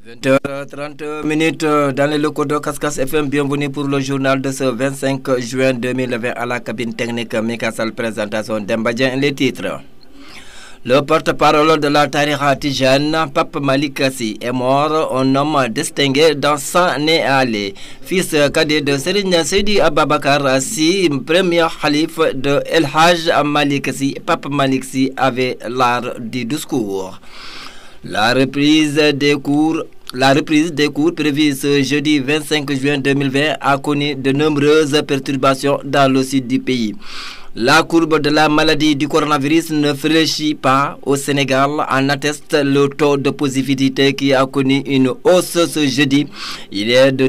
20h30 dans les locaux de Kaskas FM. Bienvenue pour le journal de ce 25 juin 2020 à la cabine technique Mikassal. Présentation d'Embadien. Les titres. Le porte-parole de la Tariqa Tijane, Pape Malik Sy, est mort, un homme distingué dans Sané Ali, fils cadet de Serigne Seydi Ababakar Sy, premier calife de El Hajj Malik Sy. Pape Malik Sy avait l'art du discours. La reprise des cours prévue ce jeudi 25 juin 2020 a connu de nombreuses perturbations dans le sud du pays. La courbe de la maladie du coronavirus ne fléchit pas au Sénégal, en atteste le taux de positivité qui a connu une hausse ce jeudi. Il est de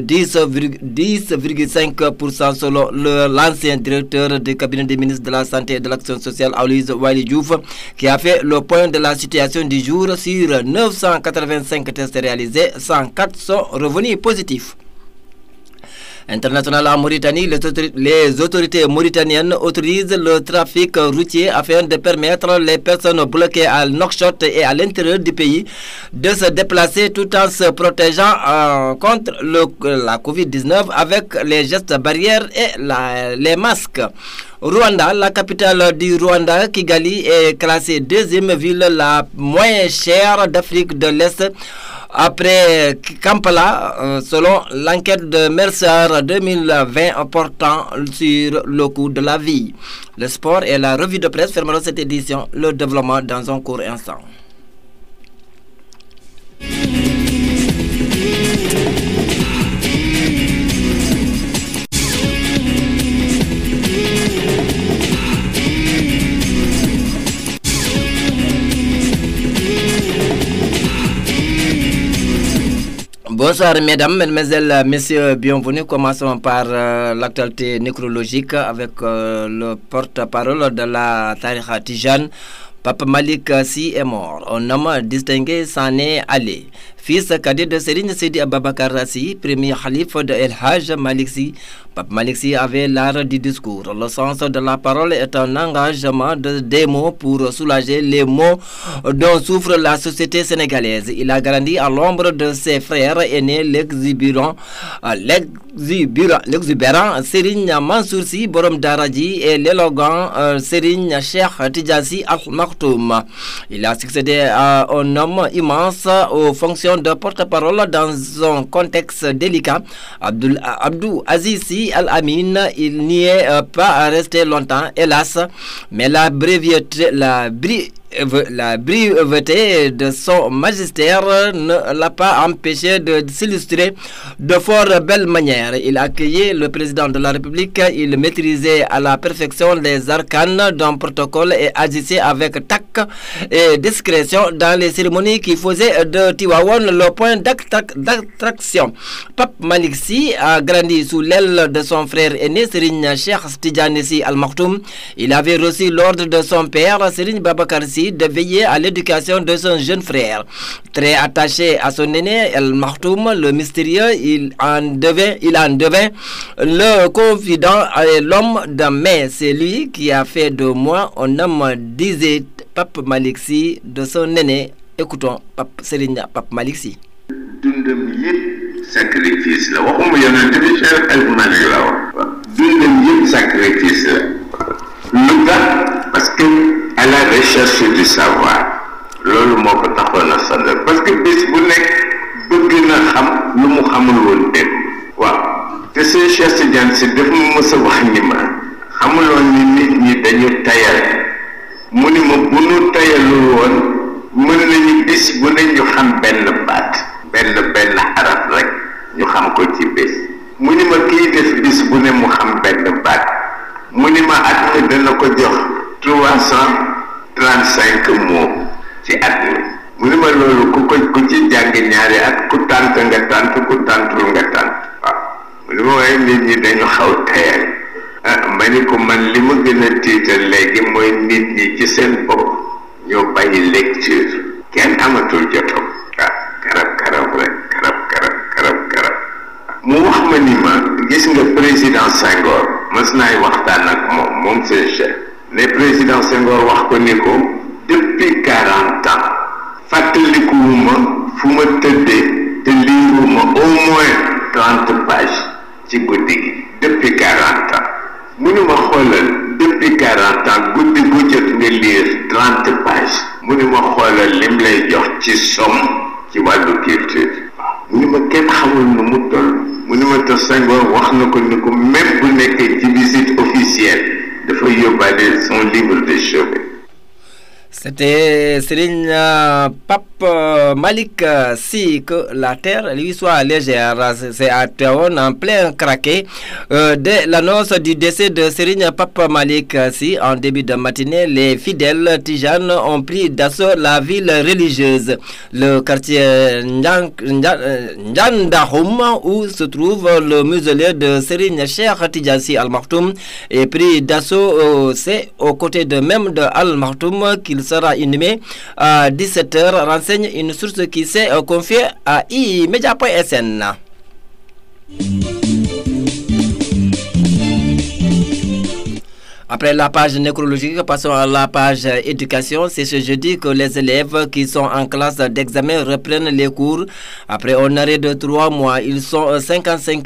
10,5% selon l'ancien directeur du cabinet des ministres de la Santé et de l'Action sociale, Aloyse Waly Diouf, qui a fait le point de la situation du jour. Sur 985 tests réalisés, 104 sont revenus positifs. International en Mauritanie, les autorités mauritaniennes autorisent le trafic routier afin de permettre les personnes bloquées à Nouakchott et à l'intérieur du pays de se déplacer tout en se protégeant contre la Covid-19 avec les gestes barrières et les masques. Rwanda, la capitale du Rwanda, Kigali, est classée deuxième ville la moins chère d'Afrique de l'Est après Kampala, selon l'enquête de Mercer 2020 portant sur le coût de la vie. Le sport et la revue de presse fermeront cette édition. Le développement dans un court instant. Bonsoir mesdames, mesdemoiselles, messieurs, bienvenue. Commençons par l'actualité nécrologique avec le porte-parole de la Tariqa Tijane. Pape Malik Sy est mort. Un homme distingué s'en est allé. Fils cadet de Serigne Seydi Ababakar Sy, premier calife de El Hajj Malik Sy. Pape Malik Sy avait l'art du discours. Le sens de la parole est un engagement des mots pour soulager les maux dont souffre la société sénégalaise. Il a grandi à l'ombre de ses frères aînés, l'exubérant Serigne Mansour Sy Borom Daraji et l'élégant Serigne Cheikh Tidiane Sy Al Maktoum. Il a succédé à un homme immense aux fonctions de porte-parole dans un contexte délicat. Abdou Aziz Sy Al Amin, il n'y est pas resté longtemps, hélas, mais la brièveté de son magistère ne l'a pas empêché de s'illustrer de fort belle manière. Il accueillait le président de la République, il maîtrisait à la perfection les arcanes d'un protocole et agissait avec tact et discrétion dans les cérémonies qui faisaient de Tivaouane le point d'attraction. Pape Malik Sy a grandi sous l'aile de son frère aîné Serigne Cheikh Tidiane Sy Al Maktoum. Il avait reçu l'ordre de son père Serigne Babakar Sy de veiller à l'éducation de son jeune frère. Très attaché à son aîné El Maktoum, le mystérieux, il en devint le confident et l'homme de main. C'est lui qui a fait de moi un homme, disait Pape Malik Sy de son aîné. Écoutons Serigne Pape Malik Sy. Dundam yëpp sacrifice la waxuma yonent bi Cheikh El Malick la wax dundam yëpp sacrifice la lu tax parce que à la recherche du savoir loolu moo ko taxoon a sonal parce que bés bu nekk bëgg na xam lu mu xamul woon dem waaw te seen Cheikh Tidiane Sy daf ma mës a wax ni ma xamuloon ni nit ñi dañu tayal mu ni ma bu nu tayalul woon mën nañu bis bu ne ñu xam benn baat benn xaraf rek ñu xam ko ci bés mu ni ma kii def bis bu ne mu xam benn baat mu ni ma at mi dana ko jox 335 mots ci at mi mu ni ma loolu ku ci jàng ñaari at ku tànt nga tànt ku tàntul nga tànt waaw mu ni ma waaye nit ñi dañu xaw tayal ma ni ko man li ma gën a tiital léegi mooy nit ñi ci seen bopp ñoo bàyyi lecture kenn amatul jotam karab rek karab mu wax ma ni ma gis nga président Senghor mas naay waxtaan ak moom seen chef ne président Senghor wax ko ni ko depuis 40 ans fàttalikuwuma fu ma tëddee te au moins 30 pages ci guddi gi depuis 40 ans mënuma xoolal depuis 40 ans guddi bu jot nga lire 30 pages mënuma xoolal lim lay jox ci somme ci wàllu culture mënuma kenn xamul nu mu toll mënuma te Senghor wax na ko ni ko même bu nekkee ci visite officielle dafa yóbbaale son livre de chevet. C'était Serigne Pape Malick Sy, que la terre lui soit légère. C'est à Théon en plein craquet de l'annonce du décès de Serigne Pape Malick Sy. En début de matinée, les fidèles tijanes ont pris d'assaut la ville religieuse. Le quartier Ndiandahoum, où se trouve le mausolée de Serigne Cheikh Tidiane Sy Al Maktoum, est pris d'assaut. C'est aux côtés de même de Al Maktoum qu'il sera inhumé à 17h, renseigne une source qui s'est confiée à iMedia.sn. Après la page nécrologique, passons à la page éducation. C'est ce jeudi que les élèves qui sont en classe d'examen reprennent les cours. Après un arrêt de 3 mois, ils sont 55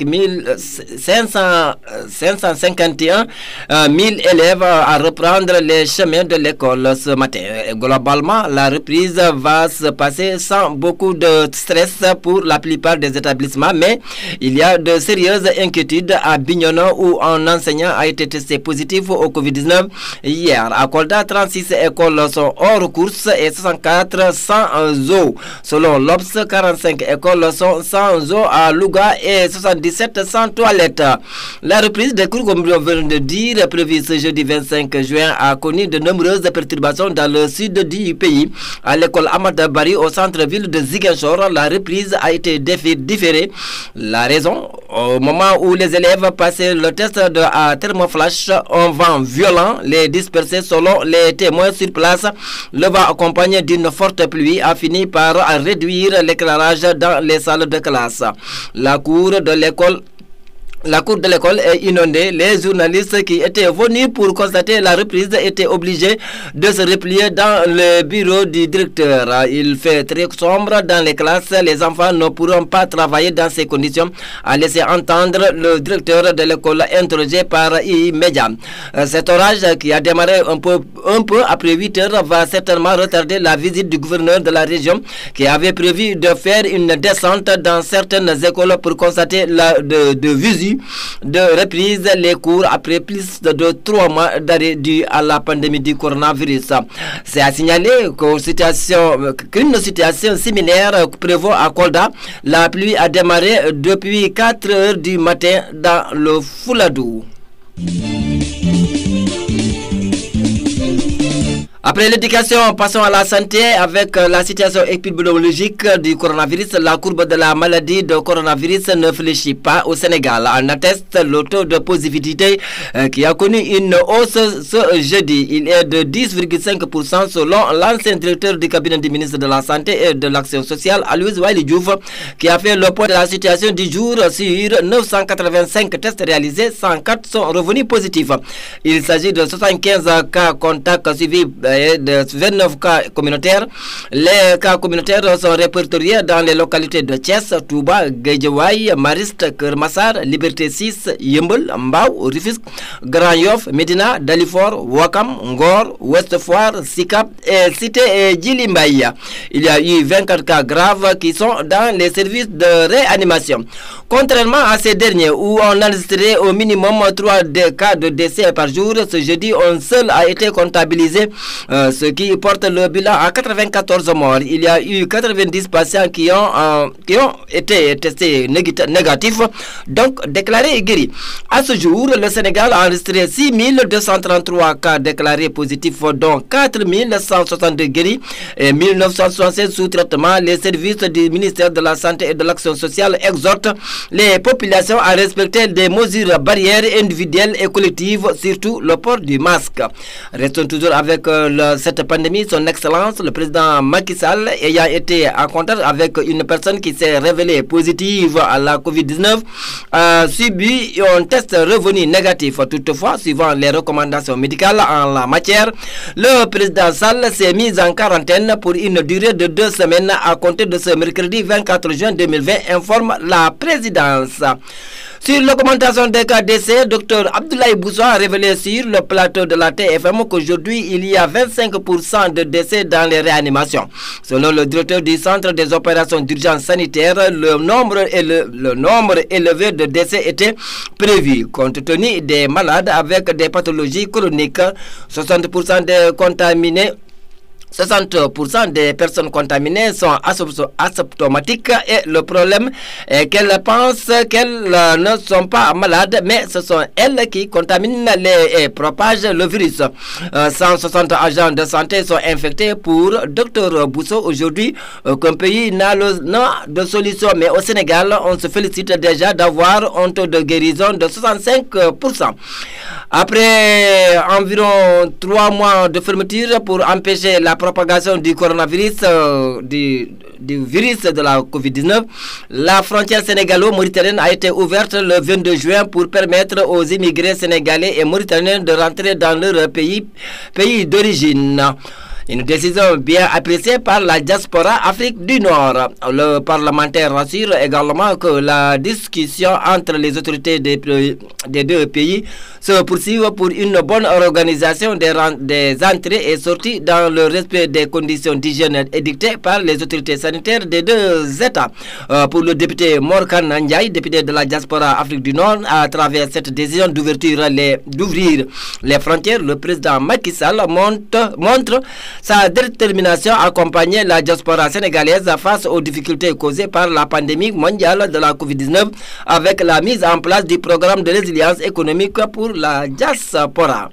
551 000 élèves à reprendre les chemins de l'école ce matin. Globalement, la reprise va se passer sans beaucoup de stress pour la plupart des établissements, mais il y a de sérieuses inquiétudes à Bignona où un enseignant a été testé positif au Covid-19 hier. À Kolda, 36 écoles sont hors course et 64 sans eau. Selon l'Obs, 45 écoles sont sans eau à Louga et 77 sans toilette. La reprise des cours, comme on vient de dire, prévue ce jeudi 25 juin, a connu de nombreuses perturbations dans le sud du pays. À l'école Ahmad Bari, au centre-ville de Ziguinchor, la reprise a été différée. La raison, au moment où les élèves passaient le test à thermoflash, un vent violent les dispersait selon les témoins sur place. Le vent accompagné d'une forte pluie a fini par réduire l'éclairage dans les salles de classe. La cour de l'école est inondée. Les journalistes qui étaient venus pour constater la reprise étaient obligés de se replier dans le bureau du directeur. Il fait très sombre dans les classes. Les enfants ne pourront pas travailler dans ces conditions, a laissé entendre le directeur de l'école interrogé par iMedia. Cet orage qui a démarré un peu après 8 heures va certainement retarder la visite du gouverneur de la région qui avait prévu de faire une descente dans certaines écoles pour constater de visu de reprise les cours après plus de 3 mois d'arrêt dû à la pandémie du coronavirus. C'est à signaler qu'une situation similaire prévaut à Kolda. La pluie a démarré depuis 4 heures du matin dans le Fouladou. Après l'éducation, passons à la santé avec la situation épidémiologique du coronavirus. La courbe de la maladie de coronavirus ne fléchit pas au Sénégal. En atteste le taux de positivité qui a connu une hausse ce jeudi. Il est de 10,5% selon l'ancien directeur du cabinet du ministre de la Santé et de l'Action sociale, Aloyse Waly Diouf, qui a fait le point de la situation du jour. Sur 985 tests réalisés, 104 sont revenus positifs. Il s'agit de 75 cas contacts suivis de 29 cas communautaires. Les cas communautaires sont répertoriés dans les localités de Thiès, Touba, Guédiawaye, Mariste, Keur Massar, Liberté 6, Yeumbeul, Mbao, Rufisque, Grand Yoff, Médina, Dalifort, Ouakam, Ngor, Ouest Foire, Sicap et Cité et Djily Mbaye. Il y a eu 24 cas graves qui sont dans les services de réanimation. Contrairement à ces derniers où on enregistrait au minimum 3 cas de décès par jour, ce jeudi, un seul a été comptabilisé, ce qui porte le bilan à 94 morts. Il y a eu 90 patients qui ont été testés négatifs, donc déclarés guéris. À ce jour, le Sénégal a enregistré 6233 cas déclarés positifs, dont 4162 guéris et 1976 sous traitement. Les services du ministère de la Santé et de l'Action sociale exhortent les populations à respecter des mesures barrières individuelles et collectives, surtout le port du masque. Restons toujours avec cette pandémie. Son Excellence, le président Macky Sall, ayant été en contact avec une personne qui s'est révélée positive à la COVID-19, a subi un test revenu négatif. Toutefois, suivant les recommandations médicales en la matière, le président Sall s'est mis en quarantaine pour une durée de 2 semaines à compter de ce mercredi 24 juin 2020, informe la présidence. Sur l'augmentation des cas d'essai, Dr Abdoulaye Bousso a révélé sur le plateau de la TFM qu'aujourd'hui, il y a 25% de décès dans les réanimations. Selon le directeur du Centre des opérations d'urgence sanitaire, le nombre élevé de décès était prévu. Compte tenu des malades avec des pathologies chroniques, 60% des contaminés 60% des personnes contaminées sont asymptomatiques et le problème est qu'elles pensent qu'elles ne sont pas malades, mais ce sont elles qui contaminent et propagent le virus. 160 agents de santé sont infectés pour Dr Bousso. Aujourd'hui, qu'un pays n'a de solution, mais au Sénégal, on se félicite déjà d'avoir un taux de guérison de 65%. Après environ 3 mois de fermeture pour empêcher la propagation du coronavirus, du virus de la COVID-19, la frontière sénégalo-mauritanienne a été ouverte le 22 juin pour permettre aux immigrés sénégalais et mauritaniens de rentrer dans leur pays d'origine. Une décision bien appréciée par la diaspora Afrique du Nord. Le parlementaire rassure également que la discussion entre les autorités des 2 pays se poursuit pour une bonne organisation des entrées et sorties dans le respect des conditions d'hygiène édictées par les autorités sanitaires des 2 États. Pour le député Morkan Ndiaye, député de la diaspora Afrique du Nord, à travers cette décision d'ouvrir les frontières, le président Macky Sall montre sa détermination à accompagner la diaspora sénégalaise face aux difficultés causées par la pandémie mondiale de la COVID-19 avec la mise en place du programme de résilience économique pour la diaspora.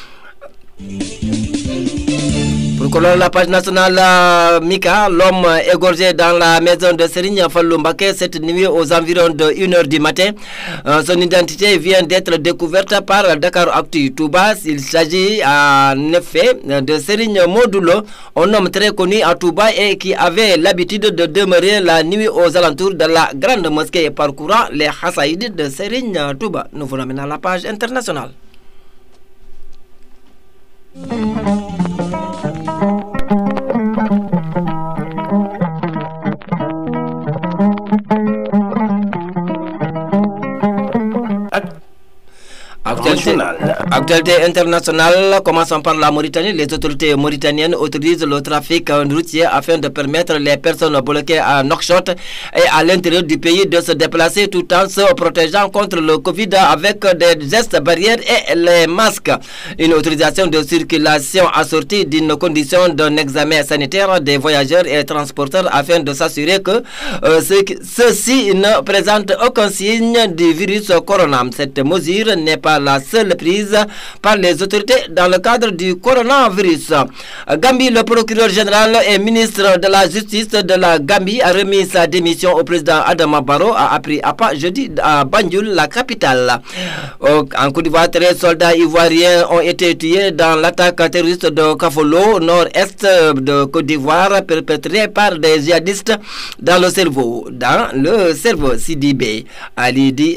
Pour clore la page nationale, Mika, l'homme égorgé dans la maison de Serigne Fallou Mbacké cette nuit aux environs de 1h du matin. Son identité vient d'être découverte par Dakar Actu Touba. Il s'agit en effet de Serigne Modulo, un homme très connu à Touba et qui avait l'habitude de demeurer la nuit aux alentours de la grande mosquée parcourant les Hassaïdes de Serigne Touba. Nous vous ramenons à la page internationale. Actualité internationale, commençons par la Mauritanie. Les autorités mauritaniennes autorisent le trafic routier afin de permettre les personnes bloquées à Nouakchott et à l'intérieur du pays de se déplacer tout en se protégeant contre le Covid avec des gestes barrières et les masques. Une autorisation de circulation assortie d'une condition d'un examen sanitaire des voyageurs et transporteurs afin de s'assurer que ceux-ci ne présentent aucun signe du virus corona. Cette mesure n'est pas la seule prise par les autorités dans le cadre du coronavirus. Gambie, le procureur général et ministre de la Justice de la Gambie a remis sa démission au président Adama Barrow, a appris à jeudi à Banjul, la capitale. En Côte d'Ivoire, 13 soldats ivoiriens ont été tués dans l'attaque terroriste de Kafolo, nord-est de Côte d'Ivoire, perpétrée par des djihadistes dans le cerveau. Sidibé Ali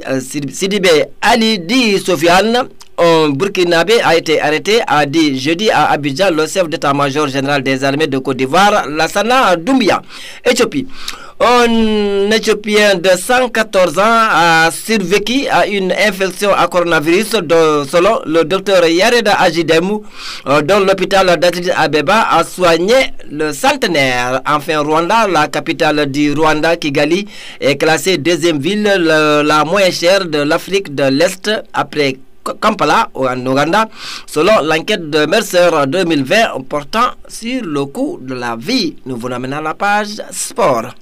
Sofiane, un Burkinabé, a été arrêté, a dit jeudi à Abidjan le chef d'état-major général des armées de Côte d'Ivoire, Lassana Doumbia. Éthiopie. Un Éthiopien de 114 ans a survécu à une infection à coronavirus selon le docteur Yareda Ajidemu, dont l'hôpital d'Addis Abeba a soigné le centenaire. Enfin, Rwanda, la capitale du Rwanda, Kigali, est classée 2e ville la moins chère de l'Afrique de l'Est après Kampala en Ouganda, selon l'enquête de Mercer 2020 portant sur le coût de la vie. Nous vous ramenons à la page sport.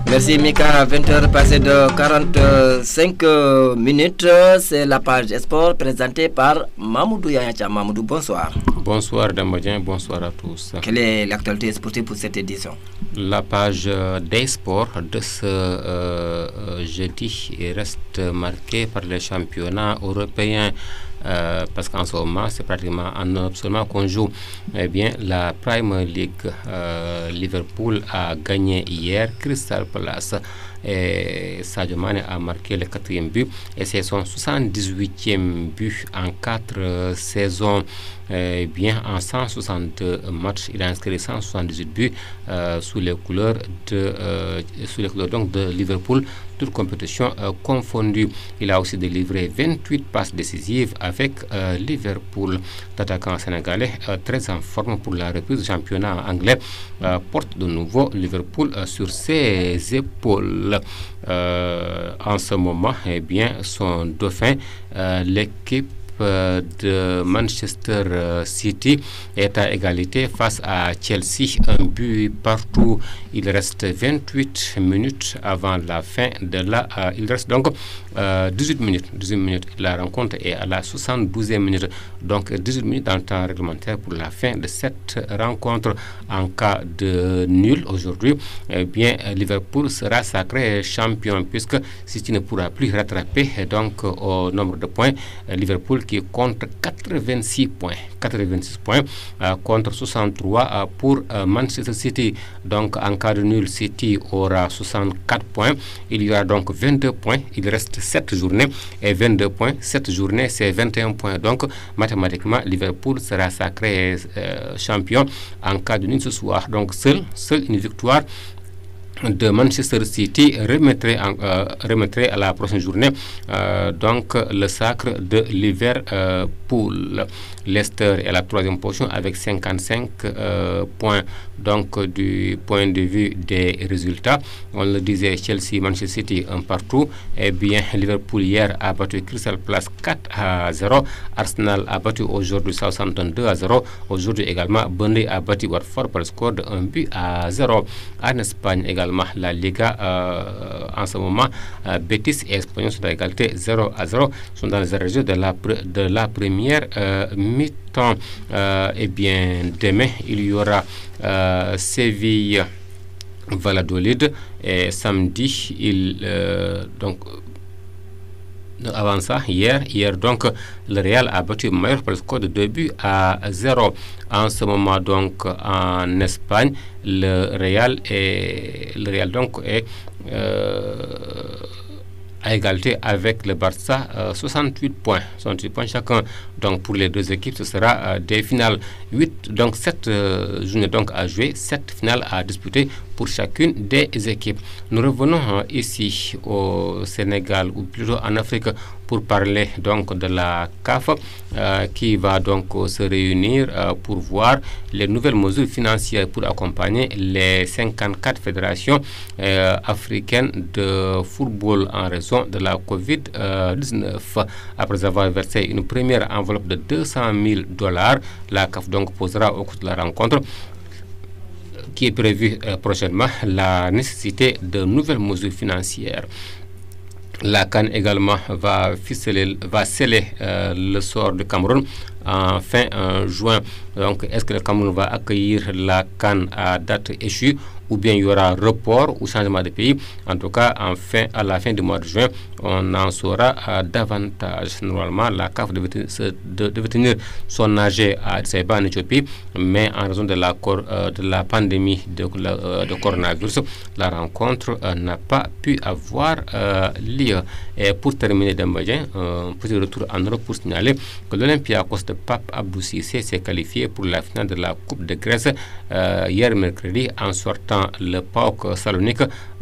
Merci Mika, 20h passées de 45 minutes. C'est la page Sport présentée par Mamoudou Yayacha. Mamoudou, bonsoir. Bonsoir Dambadien, bonsoir à tous. Quelle est l'actualité sportive pour cette édition? La page des sports de ce jeudi reste marquée par les championnats européens. Parce qu'en ce moment, c'est pratiquement en Europe seulement qu'on joue. Eh bien, la Premier League, Liverpool a gagné hier, Crystal Palace. Et Sadio Mane a marqué le 4e but et c'est son 78e but en 4 saisons. Bien en 162 matchs, il a inscrit 178 buts sous les couleurs de Liverpool, toute compétition confondue. Il a aussi délivré 28 passes décisives avec Liverpool. L'attaquant sénégalais, très en forme pour la reprise du championnat anglais, porte de nouveau Liverpool sur ses épaules. En ce moment, eh bien, son dauphin, l'équipe de Manchester City est à égalité face à Chelsea, un but partout. Il reste 28 minutes avant la fin de la... il reste donc 18 minutes. La rencontre est à la 72e minute. Donc 18 minutes dans le temps réglementaire pour la fin de cette rencontre. En cas de nul aujourd'hui, eh bien, Liverpool sera sacré champion puisque City ne pourra plus rattraper donc au nombre de points. Liverpool qui compte 86 points contre 63 pour Manchester City. Donc en cas de nul, City aura 64 points. Il y aura donc 22 points. Il reste 7 journées et 22 points. 7 journées, c'est 21 points. Donc mathématiquement, Liverpool sera sacré champion en cas de nul ce soir. Donc seule une victoire de Manchester City remettrait à la prochaine journée donc le sacre de Liverpool. Leicester est à la 3e position avec 55 points. Donc du point de vue des résultats, on le disait, Chelsea, Manchester City un partout. Eh bien, Liverpool hier a battu Crystal Palace 4-0. Arsenal a battu aujourd'hui Southampton 2-0. Aujourd'hui également, Burnley a battu Watford par le score de 1-0. En Espagne également, la Liga en ce moment, Betis et Espanyol sont à égalité 0-0, sont dans les régions de la première mi-temps. Eh bien, demain, il y aura Séville Valladolid et samedi, donc avant ça, hier donc, le Real a battu Mallorca par le score de 2-0. En ce moment, donc, en Espagne, le Real donc est à égalité avec le Barça, 68 points chacun. Donc pour les deux équipes, ce sera des finales 7 journées donc à jouer, 7 finales à disputer pour chacune des équipes. Nous revenons ici au Sénégal, ou plutôt en Afrique, pour parler donc de la CAF qui va donc se réunir pour voir les nouvelles mesures financières pour accompagner les 54 fédérations africaines de football en raison de la Covid-19. Après avoir versé une première enveloppe de $200,000, la CAF donc posera au cours de la rencontre qui est prévue prochainement la nécessité de nouvelles mesures financières. La CAN également va sceller le sort du Cameroun en fin juin. Donc, est-ce que le Cameroun va accueillir la CAN à date échue ou bien il y aura report ou changement de pays? En tout cas, à la fin du mois de juin, on en saura davantage. Normalement, la CAF devait tenir son AG à Addis Abeba en Éthiopie, mais en raison de la pandémie de coronavirus, la rencontre n'a pas pu avoir lieu. Et pour terminer, Dembadien, un petit retour en Europe pour signaler que l'Olympiakos de Pape Abdou Cissé s'est qualifié pour la finale de la Coupe de Grèce hier mercredi en sortant le PAOK Salonique.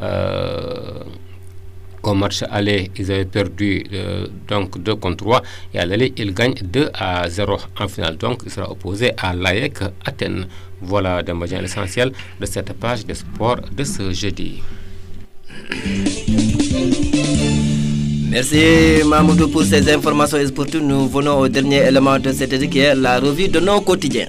Au match aller, ils avaient perdu donc 2-3 et à l'aller, ils gagnent 2-0 en finale. Donc, il sera opposé à l'AEK Athènes. Voilà l'essentiel de cette page de sport de ce jeudi. Merci Mamoudou pour ces informations sportives. Nous venons au dernier élément de cette édition qui est la revue de nos quotidiens.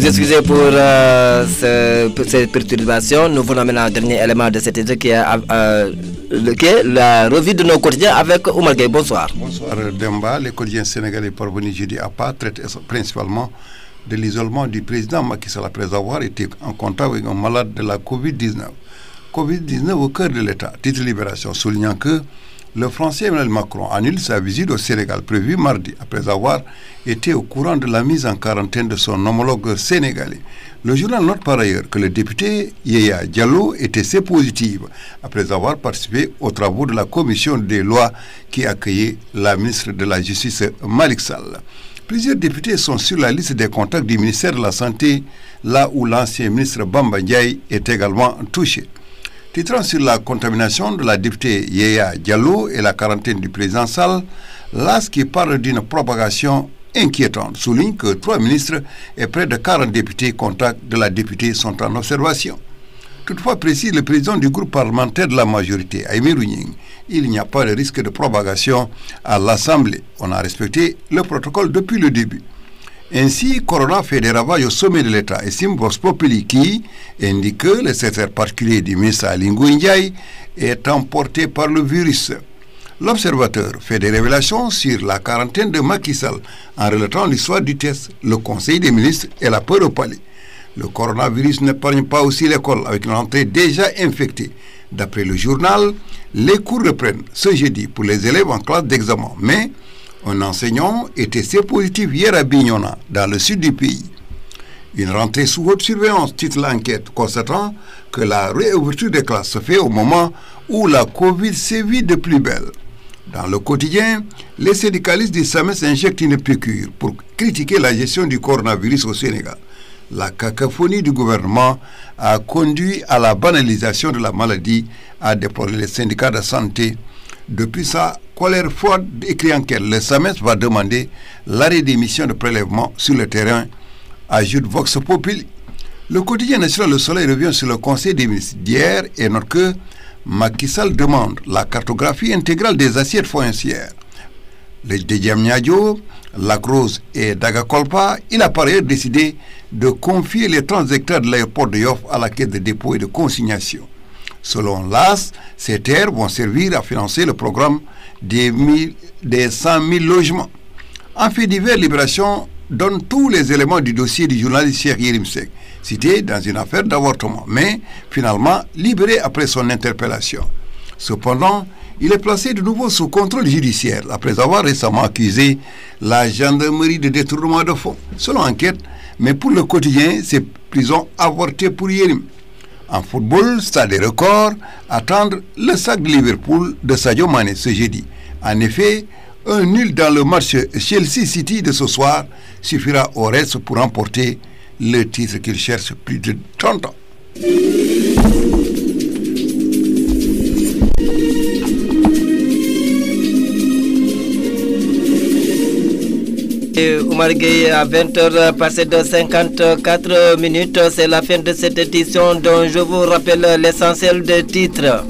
nous excuser pour cette perturbation. Nous venons maintenant au dernier élément de cette étude qui est la revue de nos quotidiens avec Oumar Gueye. Bonsoir. Bonsoir Demba. Les quotidiens sénégalais parvenus jeudi à pas traitent principalement de l'isolement du président Macky Sall après avoir été en contact avec un malade de la Covid-19. Covid-19 au cœur de l'État. Titre Libération soulignant que le Français Emmanuel Macron annule sa visite au Sénégal prévue mardi après avoir été au courant de la mise en quarantaine de son homologue sénégalais. Le journal note par ailleurs que le député Yaya Diallo était C-positive après avoir participé aux travaux de la commission des lois qui accueillait la ministre de la Justice Malick Sall. Plusieurs députés sont sur la liste des contacts du ministère de la Santé, là où l'ancien ministre Bamba Ndiaye est également touché. Titrant sur la contamination de la députée Yaya Diallo et la quarantaine du président Sall, l'AS qui parle d'une propagation inquiétante souligne que 3 ministres et près de 40 députés contacts de la députée sont en observation. Toutefois, précise le président du groupe parlementaire de la majorité, Aymérou Gningue, il n'y a pas de risque de propagation à l'Assemblée. On a respecté le protocole depuis le début. Ainsi, Corona fait des ravages au sommet de l'État, estime Vox Populi qui indique que le secrétaire particulier du ministre Aly Ngouille Ndiaye est emporté par le virus. L'observateur fait des révélations sur la quarantaine de Macky Sall en relatant l'histoire du test, le Conseil des ministres et la peur au palais. Le coronavirus n'épargne pas aussi l'école avec une rentrée déjà infectée. D'après le journal, les cours reprennent ce jeudi pour les élèves en classe d'examen, mais un enseignant était C-positif hier à Bignona, dans le sud du pays. Une rentrée sous haute surveillance, titre l'enquête, constatant que la réouverture des classes se fait au moment où la Covid sévit de plus belle. Dans le quotidien, les syndicalistes du SAMES injectent une piqûre pour critiquer la gestion du coronavirus au Sénégal. La cacophonie du gouvernement a conduit à la banalisation de la maladie, a déploré les syndicats de santé. Depuis sa colère forte, écrit en quête, le SAMES va demander l'arrêt des missions de prélèvement sur le terrain, ajoute Vox Populi. Le quotidien national Le Soleil revient sur le Conseil des ministres d'hier et note que Macky Sall demande la cartographie intégrale des assiettes foncières. Les de Diamniadio, Lac Rose et Dagakolpa, il a par ailleurs décidé de confier les 30 hectares de l'aéroport de Yoff à la caisse de dépôt et de consignation. Selon l'AS, ces terres vont servir à financer le programme des 100 000 logements. En fait divers, Libération donne tous les éléments du dossier du journaliste Cheikh Yérim Seck, cité dans une affaire d'avortement, mais finalement libéré après son interpellation. Cependant, il est placé de nouveau sous contrôle judiciaire après avoir récemment accusé la gendarmerie de détournement de fonds. Selon enquête, mais pour le quotidien, c'est prison avortée pour Yérim. En football, Stade des Records attendre le sac de Liverpool de Sadio Mané ce jeudi. En effet, un nul dans le match Chelsea City de ce soir suffira au reste pour remporter le titre qu'il cherche plus de 30 ans. Oumar Gueye à 20h passé de 54 minutes, c'est la fin de cette édition dont je vous rappelle l'essentiel des titres.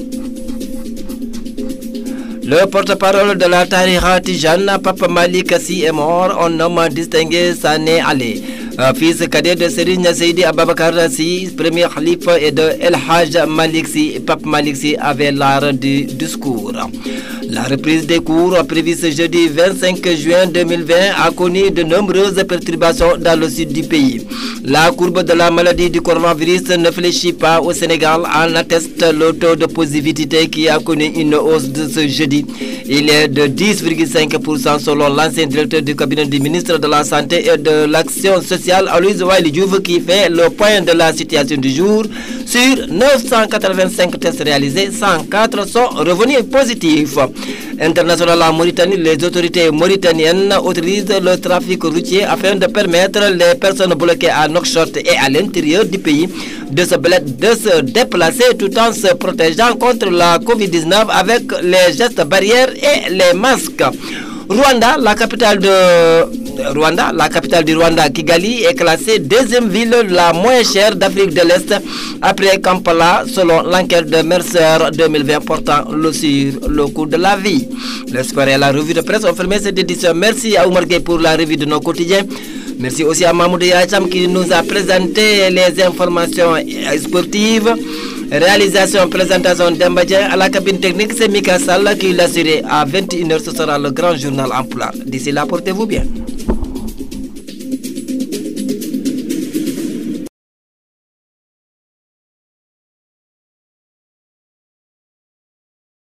Le porte-parole de la Tariqa Tijane, Pape Malick Sy, est mort. Un homme distingué s'en est allé. Fils cadet de Serigne Seydi Ababakar Sy, premier khalife, et de El Hajj Malick Sy, Pape Malick Sy avait l'art du discours. La reprise des cours prévue ce jeudi 25 juin 2020 a connu de nombreuses perturbations dans le sud du pays. La courbe de la maladie du coronavirus ne fléchit pas au Sénégal, en atteste le taux de positivité qui a connu une hausse de ce jeudi. Il est de 10,5% selon l'ancien directeur du cabinet du ministre de la Santé et de l'Action sociale, Aloyse Waly Diouf, qui fait le point de la situation du jour. Sur 985 tests réalisés, 104 sont revenus positifs. International en Mauritanie, les autorités mauritaniennes autorisent le trafic routier afin de permettre les personnes bloquées à Nouakchott et à l'intérieur du pays de se déplacer tout en se protégeant contre la Covid-19 avec les gestes barrières et les masques. Rwanda, la capitale du Rwanda, Kigali, est classée deuxième ville la moins chère d'Afrique de l'Est après Kampala, selon l'enquête de Mercer 2020 portant sur le coût de la vie. Le sport et la revue de presse ont fermé cette édition. Merci à Oumar Gueye pour la revue de nos quotidiens. Merci aussi à Mahmoud Yacham qui nous a présenté les informations sportives. Réalisation, présentation d'Embadien à la cabine technique, c'est Mika Sall qui l'a assuré à 21h. Ce sera le grand journal en plat. D'ici là, portez-vous bien.